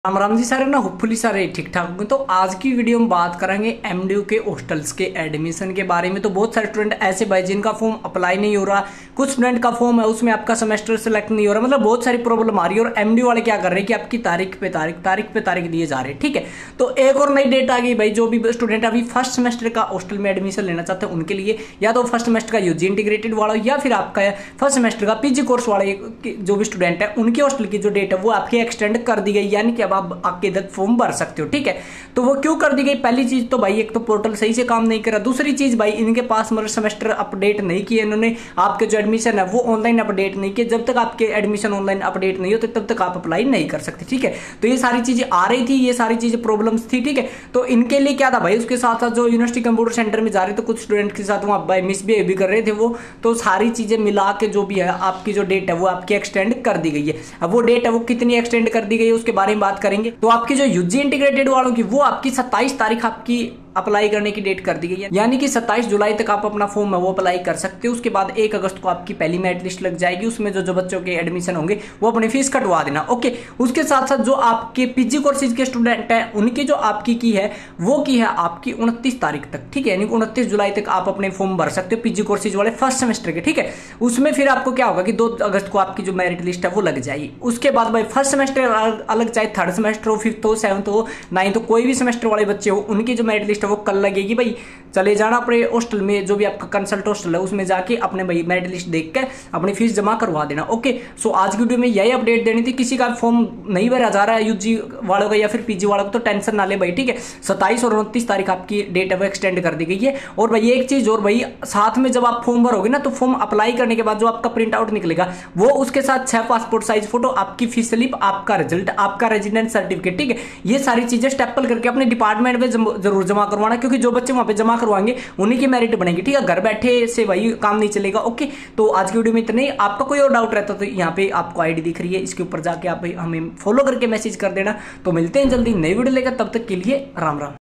राम राम जी सारे ना होपफुली सारे ठीक ठाक होंगे। तो आज की वीडियो में बात करेंगे एमडीयू के हॉस्टल्स के एडमिशन के बारे में। तो बहुत सारे स्टूडेंट ऐसे भाई जिनका फॉर्म अप्लाई नहीं हो रहा, कुछ स्टूडेंट का फॉर्म है उसमें आपका सेमेस्टर सेलेक्ट नहीं हो रहा, मतलब बहुत सारी प्रॉब्लम आ रही है। और एमडीयू वाले क्या कर रहे हैं कि आपकी तारीख पे तारीख दिए जा रहे हैं। ठीक है, तो एक और नई डेट आ गई भाई। जो भी स्टूडेंट अभी फर्स्ट सेमेस्टर का हॉस्टल में एडमिशन लेना चाहते हैं उनके लिए, या तो फर्स्ट सेमेस्टर का यूजी इंटीग्रेटेड वाला या फिर आपका फर्स्ट सेमेस्टर का पीजी कोर्स वाले जो भी स्टूडेंट है उनके हॉस्टल की जो डेट है वो आपकी एक्सटेंड कर दी गई, यानी कि अब आप आपके इधर फॉर्म भर सकते हो। ठीक है, तो वो क्यों कर दी गई? पहली चीज तो भाई एक तो पोर्टल सही से काम नहीं करा, दूसरी चीज भाई इनके पास मतलब सेमेस्टर अपडेट नहीं किए इन्होंने, आपके जो एडमिशन है वो ऑनलाइन अपडेट नहीं किए। जब तक आपके एडमिशन ऑनलाइन अपडेट नहीं होते तब तक आप अप्लाई नहीं कर सकते। ठीक है, तो ये सारी चीजें आ रही थी, ये सारी चीजें प्रॉब्लम्स थी। ठीक है, तो इनके लिए क्या था भाई, उसके साथ साथ जो यूनिवर्सिटी कंप्यूटर सेंटर में जा रहे थे कुछ स्टूडेंट के साथ वहां भाई मिसबिहेव भी कर रहे थे वो, तो सारी चीजें मिला के जो भी है आपकी जो डेट है वो आपकी एक्सटेंड कर दी गई है। अब वो डेट है वो कितनी एक्सटेंड कर दी गई है उसके बारे में बात करेंगे। तो आपकी जो यूजी इंटीग्रेटेड वालों की वो आपकी 27 तारीख आपकी अप्लाई करने की डेट कर दी गई है, यानी कि 27 जुलाई तक आप अपना फॉर्म है वो अप्लाई कर सकते हो। उसके बाद 1 अगस्त को आपकी पहली मेरिट लिस्ट लग जाएगी, उसमें जो बच्चों के एडमिशन होंगे वो अपनी फीस कटवा देना। ओके, उसके साथ साथ जो आपके पीजी कोर्सेज के स्टूडेंट हैं उनकी जो आपकी की है वो की है आपकी 29 तारीख तक। ठीक है, यानी 29 जुलाई तक आप अपने फॉर्म भर सकते हो पीजी कोर्सेज वाले फर्स्ट सेमेस्टर के। ठीक है, उसमें फिर आपको क्या होगा कि 2 अगस्त को आपकी जो मेरिट लिस्ट है वो लग जाएगी। उसके बाद भाई फर्स्ट सेमेस्टर अलग, चाहे थर्ड सेमेस्टर हो, 5th हो, 7th हो, 9th हो, कोई भी सेमेस्टर वाले बच्चे हो उनकी जो मेरिट लिस्ट है वो कल लगेगी। भाई चले जाना अपने हॉस्टल में, जो भी आपका कंसल्ट हॉस्टल है उसमें जाके अपने भाई मेरिट लिस्ट देख कर अपनी फीस जमा करवा देना। ओके, सो आज की वीडियो में यही अपडेट देनी थी। किसी का फॉर्म नहीं भरा जा रहा है यूजी वालों का या फिर पीजी वालों का तो टेंशन ना ले भाई। ठीक है, 27 और 29 तारीख आपकी डेट है वो एक्सटेंड कर दी गई है। और भाई एक चीज और भाई, साथ में जब आप फॉर्म भरोगे ना तो फॉर्म अप्लाई करने के बाद जो आपका प्रिंट आउट निकलेगा वो उसके साथ 6 पासपोर्ट साइज फोटो, आपकी फीस स्लिप, आपका रिजल्ट, आपका रेजिडेंस सर्टिफिकेट। ठीक है, ये सारी चीजें स्टेपल करके अपने डिपार्टमेंट में जरूर जमा करवाना, क्योंकि जो बच्चे वहां पे जमा करवाएंगे उन्हीं की मेरिट बनेगी। ठीक है, घर बैठे से भाई काम नहीं चलेगा। ओके, तो आज की वीडियो में इतना ही। आपका कोई और डाउट रहता तो यहाँ पे आपको आईडी दिख रही है, इसके ऊपर जाके आप हमें फॉलो करके मैसेज कर देना। तो मिलते हैं जल्दी नई वीडियो लेकर, तब तक के लिए राम राम।